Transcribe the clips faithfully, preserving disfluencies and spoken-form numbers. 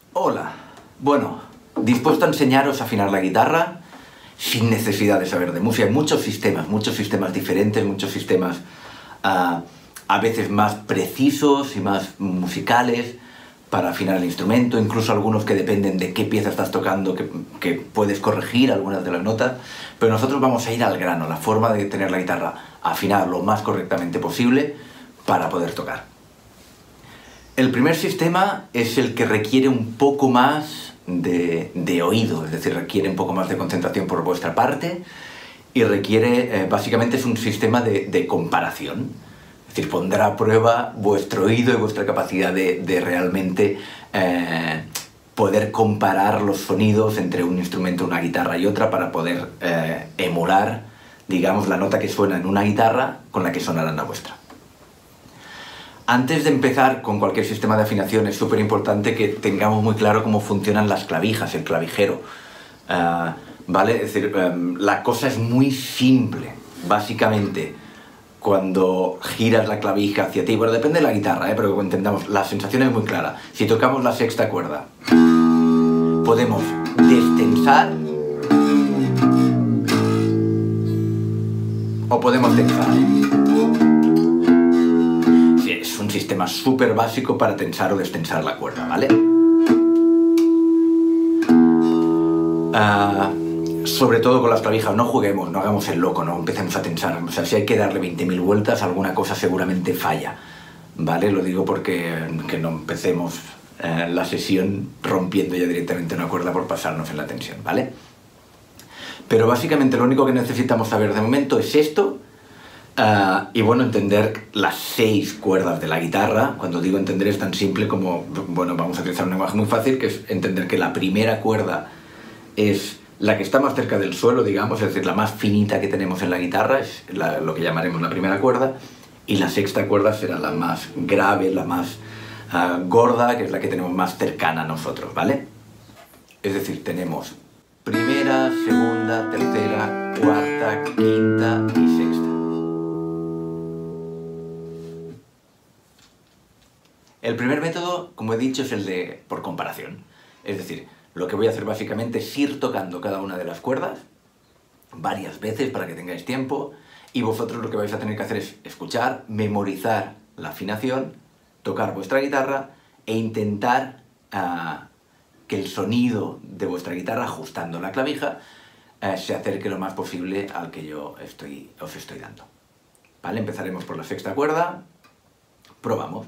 Hola, bueno, dispuesto a enseñaros a afinar la guitarra sin necesidad de saber de música. Hay muchos sistemas, muchos sistemas diferentes, muchos sistemas uh, a veces más precisos y más musicales para afinar el instrumento, incluso algunos que dependen de qué pieza estás tocando, que, que puedes corregir algunas de las notas, pero nosotros vamos a ir al grano, la forma de tener la guitarra afinada lo más correctamente posible para poder tocar. El primer sistema es el que requiere un poco más de, de oído, es decir, requiere un poco más de concentración por vuestra parte y requiere, eh, básicamente es un sistema de, de comparación. Es decir, pondrá a prueba vuestro oído y vuestra capacidad de, de realmente eh, poder comparar los sonidos entre un instrumento, una guitarra y otra para poder eh, emular, digamos, la nota que suena en una guitarra con la que sonará en la vuestra. Antes de empezar con cualquier sistema de afinación es súper importante que tengamos muy claro cómo funcionan las clavijas, el clavijero. Uh, ¿Vale? Es decir, um, la cosa es muy simple. Básicamente, cuando giras la clavija hacia ti, bueno, depende de la guitarra, ¿eh? Pero que entendamos, la sensación es muy clara. Si tocamos la sexta cuerda, podemos destensar o podemos tensar. Es un sistema súper básico para tensar o destensar la cuerda, ¿vale? Uh, sobre todo con las clavijas, no juguemos, no hagamos el loco, no empecemos a tensar. O sea, si hay que darle veinte mil vueltas, alguna cosa seguramente falla, ¿vale? Lo digo porque que no empecemos uh, la sesión rompiendo ya directamente una cuerda por pasarnos en la tensión, ¿vale? Pero básicamente lo único que necesitamos saber de momento es esto. Uh, y bueno, entender las seis cuerdas de la guitarra. Cuando digo entender es tan simple como, bueno, vamos a utilizar un lenguaje muy fácil, que es entender que la primera cuerda es la que está más cerca del suelo, digamos, es decir, la más finita que tenemos en la guitarra, es la, lo que llamaremos la primera cuerda, y la sexta cuerda será la más grave, la más uh, gorda, que es la que tenemos más cercana a nosotros, ¿vale? Es decir, tenemos primera, segunda, tercera, cuarta, quinta y sexta. El primer método, como he dicho, es el de por comparación. Es decir, lo que voy a hacer básicamente es ir tocando cada una de las cuerdas varias veces para que tengáis tiempo, y vosotros lo que vais a tener que hacer es escuchar, memorizar la afinación, tocar vuestra guitarra e intentar uh, que el sonido de vuestra guitarra, ajustando la clavija, uh, se acerque lo más posible al que yo estoy, os estoy dando. ¿Vale? Empezaremos por la sexta cuerda. Probamos.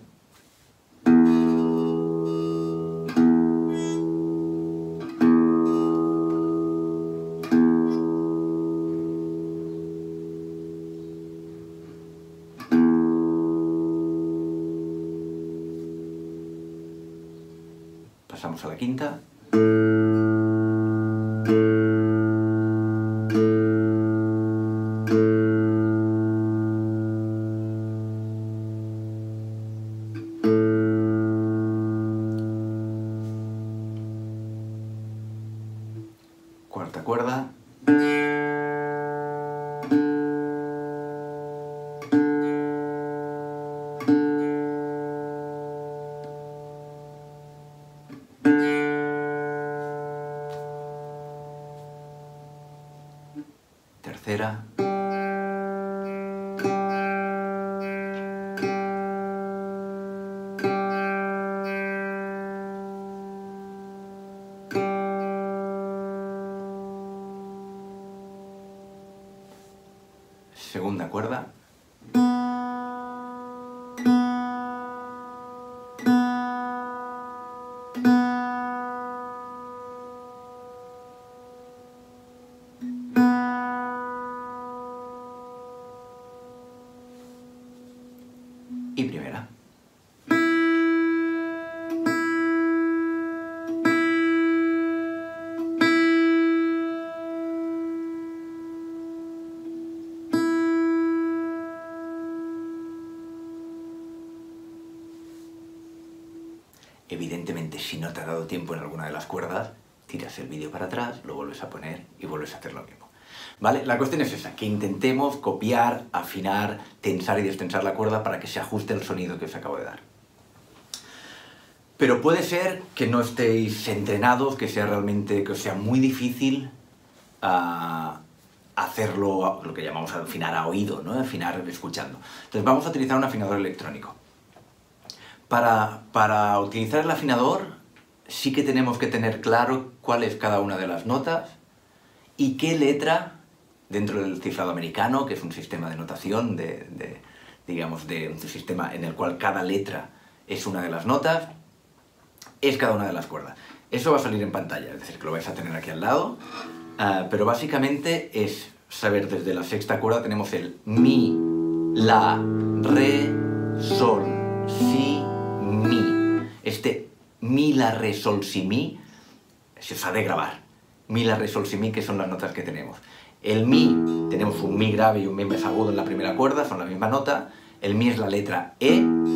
Pasamos a la quinta. Cuarta cuerda. Tercera. Segunda cuerda. Y primera. Evidentemente, si no te ha dado tiempo en alguna de las cuerdas, tiras el vídeo para atrás, lo vuelves a poner y vuelves a hacer lo mismo. ¿Vale? La cuestión es esa, que intentemos copiar, afinar, tensar y destensar la cuerda para que se ajuste el sonido que os acabo de dar. Pero puede ser que no estéis entrenados, que sea realmente, que os sea muy difícil uh, hacerlo, lo que llamamos afinar a oído, ¿no? Afinar escuchando. Entonces vamos a utilizar un afinador electrónico. Para, para utilizar el afinador sí que tenemos que tener claro cuál es cada una de las notas y qué letra, dentro del cifrado americano, que es un sistema de notación, de, de, digamos, de un sistema en el cual cada letra es una de las notas, es cada una de las cuerdas. Eso va a salir en pantalla, es decir, que lo vais a tener aquí al lado, uh, pero básicamente es saber desde la sexta cuerda tenemos el mi, la, re, sol, si, mi. Este mi, la, re, sol, si, mi se os ha de grabar. Mi, la, re, sol, si, mi, que son las notas que tenemos. El mi, tenemos un mi grave y un mi más agudo en la primera cuerda, son la misma nota. El mi es la letra E,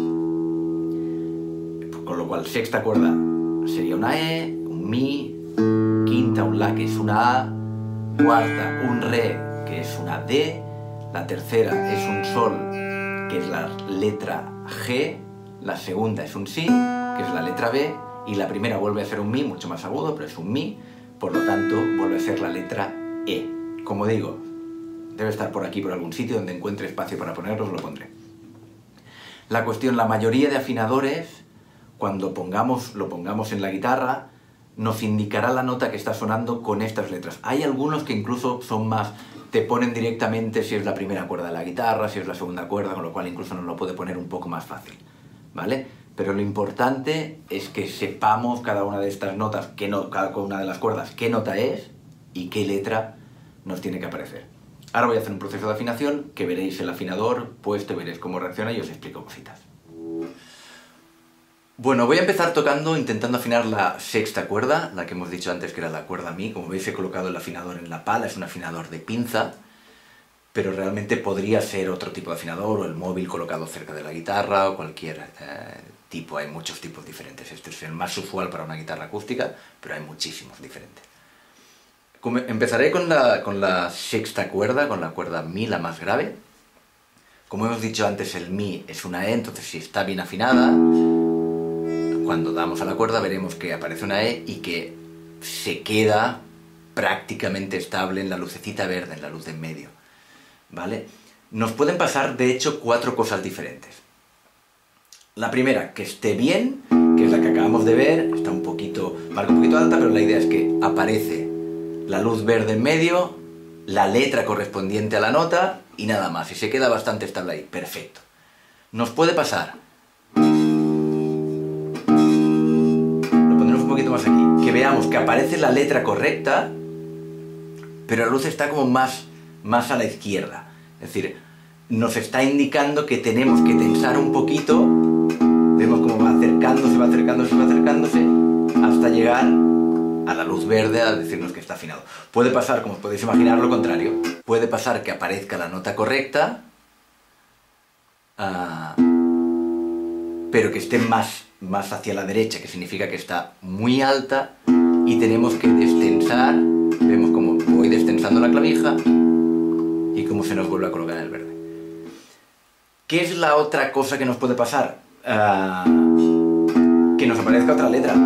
con lo cual sexta cuerda sería una E, un mi, quinta un la que es una A, cuarta un re que es una D, la tercera es un sol que es la letra G, la segunda es un si que es la letra B y la primera vuelve a ser un mi mucho más agudo pero es un mi, por lo tanto vuelve a ser la letra E. Como digo, debe estar por aquí por algún sitio donde encuentre espacio para ponerlos, lo pondré. La cuestión, la mayoría de afinadores, cuando pongamos, lo pongamos en la guitarra, nos indicará la nota que está sonando con estas letras. Hay algunos que incluso son más, te ponen directamente si es la primera cuerda de la guitarra, si es la segunda cuerda, con lo cual incluso nos lo puede poner un poco más fácil, ¿vale? Pero lo importante es que sepamos cada una de estas notas, qué no, cada una de las cuerdas, qué nota es y qué letra nos tiene que aparecer. Ahora voy a hacer un proceso de afinación que veréis el afinador puesto y veréis cómo reacciona y os explico cositas. Bueno, voy a empezar tocando, intentando afinar la sexta cuerda, la que hemos dicho antes que era la cuerda mi. Como veis he colocado el afinador en la pala, es un afinador de pinza, pero realmente podría ser otro tipo de afinador o el móvil colocado cerca de la guitarra o cualquier eh, tipo, hay muchos tipos diferentes. Este es el más usual para una guitarra acústica, pero hay muchísimos diferentes. Empezaré con la, con la sexta cuerda, con la cuerda mi, la más grave. Como hemos dicho antes, el mi es una E, entonces si está bien afinada, cuando damos a la cuerda veremos que aparece una E y que se queda prácticamente estable en la lucecita verde, en la luz de en medio, ¿vale? Nos pueden pasar, de hecho, cuatro cosas diferentes. La primera, que esté bien, que es la que acabamos de ver, está un poquito, marca un poquito alta, pero la idea es que aparece la luz verde en medio, la letra correspondiente a la nota y nada más, y se queda bastante estable ahí, perfecto. Nos puede pasar, lo pondremos un poquito más aquí, que veamos que aparece la letra correcta, pero la luz está como más, más a la izquierda, es decir, nos está indicando que tenemos que tensar un poquito, vemos cómo va acercándose, va acercándose, va acercándose, hasta llegar a la luz verde a decirnos que está afinado. Puede pasar, como os podéis imaginar, lo contrario. Puede pasar que aparezca la nota correcta, uh, pero que esté más, más hacia la derecha, que significa que está muy alta, y tenemos que destensar, vemos cómo voy destensando la clavija, y cómo se nos vuelve a colocar en el verde. ¿Qué es la otra cosa que nos puede pasar? Uh, que nos aparezca otra letra.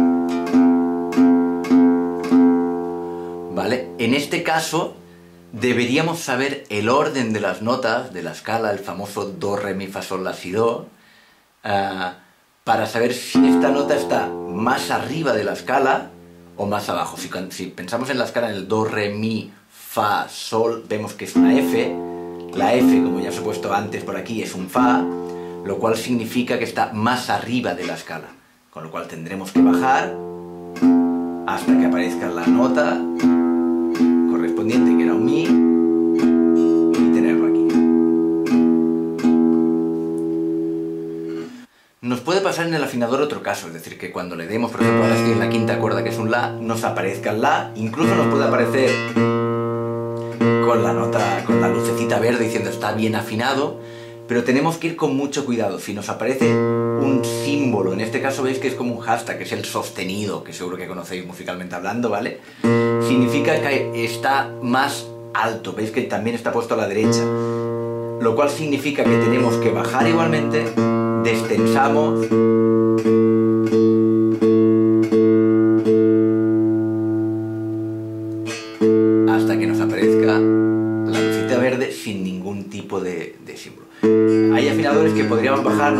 ¿Vale? En este caso deberíamos saber el orden de las notas de la escala, el famoso do, re, mi, fa, sol, la, si, do, uh, para saber si esta nota está más arriba de la escala o más abajo. Si, si pensamos en la escala en el do, re, mi, fa, sol, vemos que es una F. La F, como ya os he puesto antes por aquí, es un fa, lo cual significa que está más arriba de la escala, con lo cual tendremos que bajar hasta que aparezca la nota correspondiente, que era un mi, y tenerlo aquí. Nos puede pasar en el afinador otro caso, es decir, que cuando le demos, por ejemplo, ahora estoy en la quinta cuerda, que es un la, nos aparezca el la, incluso nos puede aparecer con la nota, con la lucecita verde diciendo está bien afinado, pero tenemos que ir con mucho cuidado. Si nos aparece un símbolo, en este caso veis que es como un hashtag, que es el sostenido, que seguro que conocéis musicalmente hablando, ¿vale? Significa que está más alto, veis que también está puesto a la derecha, lo cual significa que tenemos que bajar igualmente, destensamos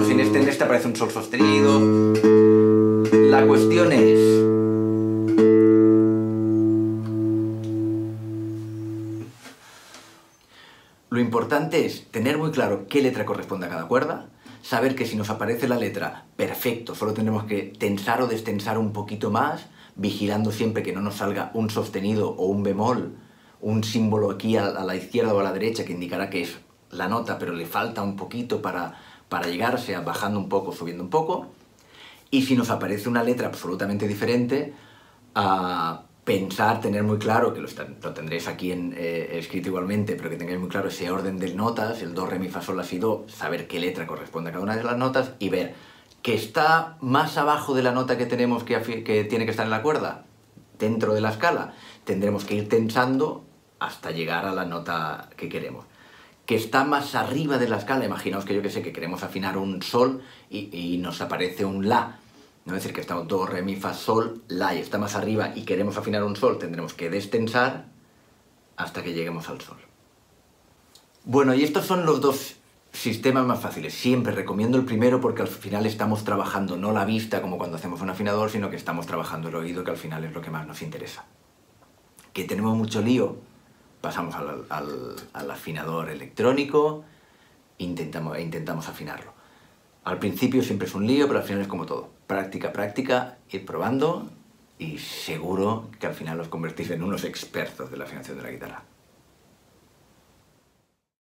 si en este, en este aparece un sol sostenido. La cuestión es... Lo importante es tener muy claro qué letra corresponde a cada cuerda, saber que si nos aparece la letra, perfecto, solo tendremos que tensar o destensar un poquito más, vigilando siempre que no nos salga un sostenido o un bemol, un símbolo aquí a, a la izquierda o a la derecha que indicará que es la nota, pero le falta un poquito para, para llegar, sea bajando un poco, subiendo un poco. Y si nos aparece una letra absolutamente diferente, a pensar, tener muy claro, que lo, está, lo tendréis aquí en, eh, escrito igualmente, pero que tengáis muy claro ese orden de notas, el do, re, mi, fa, sol, la, si, do, saber qué letra corresponde a cada una de las notas y ver que está más abajo de la nota que tenemos que, que tiene que estar en la cuerda, dentro de la escala, tendremos que ir tensando hasta llegar a la nota que queremos. Que está más arriba de la escala, imaginaos que yo que sé, que queremos afinar un sol y, y nos aparece un la, ¿no? Es decir, que estamos do, re, mi, fa, sol, la, y está más arriba y queremos afinar un sol, tendremos que destensar hasta que lleguemos al sol. Bueno, y estos son los dos sistemas más fáciles. Siempre recomiendo el primero porque al final estamos trabajando no la vista como cuando hacemos un afinador, sino que estamos trabajando el oído, que al final es lo que más nos interesa. Que tenemos mucho lío, pasamos al, al, al afinador electrónico intentamos, e intentamos afinarlo. Al principio siempre es un lío, pero al final es como todo. Práctica, práctica, ir probando y seguro que al final os convertís en unos expertos de la afinación de la guitarra.